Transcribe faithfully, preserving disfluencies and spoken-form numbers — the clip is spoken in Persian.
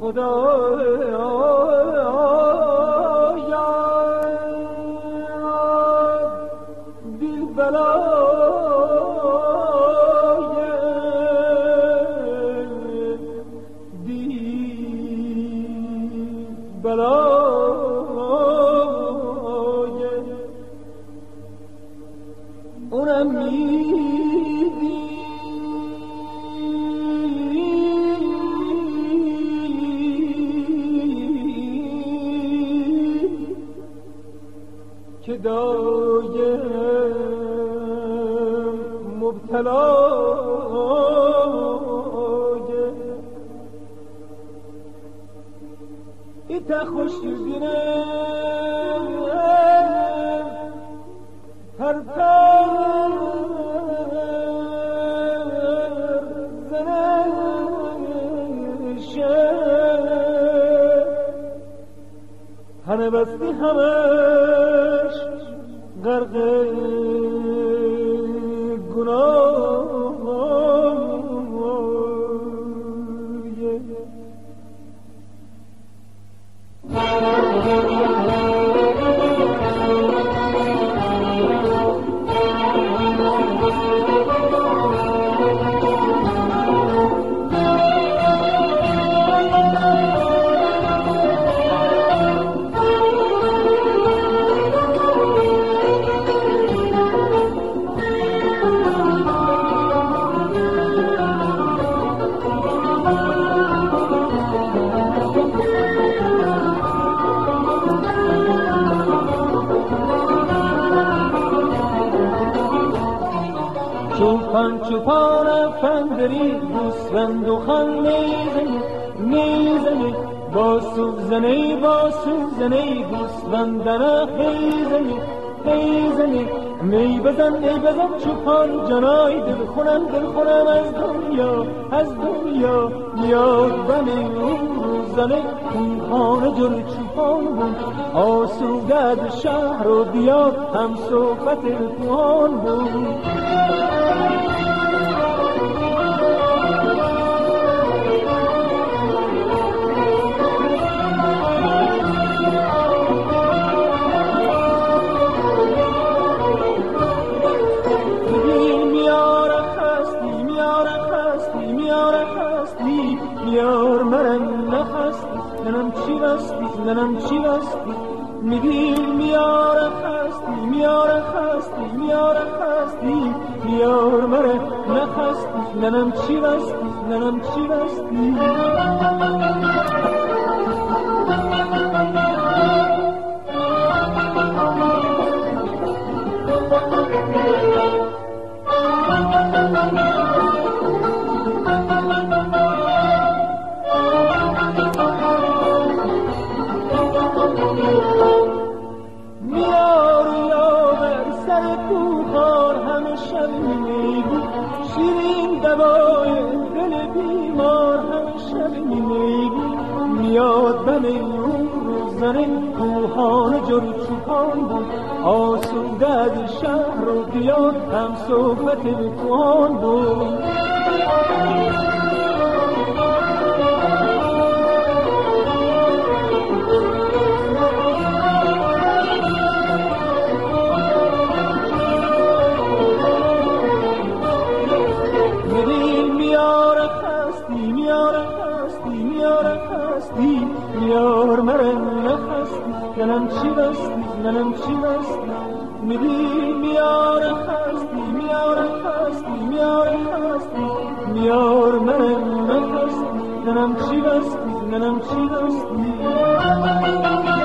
که دایم مبتلای ایتا خوش بینه هر پر زنشه هنه بستی همش غرق گناه چوپان چوپان افندری گوسفند و خان میزنی میزنی با سوزنی با سوزنی گوسفندنا هیزنی هیزنی می بزن می بزن چوپان جنای دل خونم دل خونم از دنیا از دنیا میاد بمی روزنه اون خانه جل چوپان بود آسوده شهر و بیاد هم صحبت الکوان بود میار مرم نخستی ننم چی بستی ننم چی بستی میدی میار خستی میار خستی میار خستی میار مرم نخستی ننم چی بستی ننم چی بستی میاد بمی اون روزنه کوهان جل چوپان بود آسوده شهر و بیاد هم صحبت کوهان بود میار مرم نخستی ننم چی بستی ننم چی بستی میدی میار خستی میار خستی میار خستی میار مرم نخستی ننم چی بستی ننم چی بستی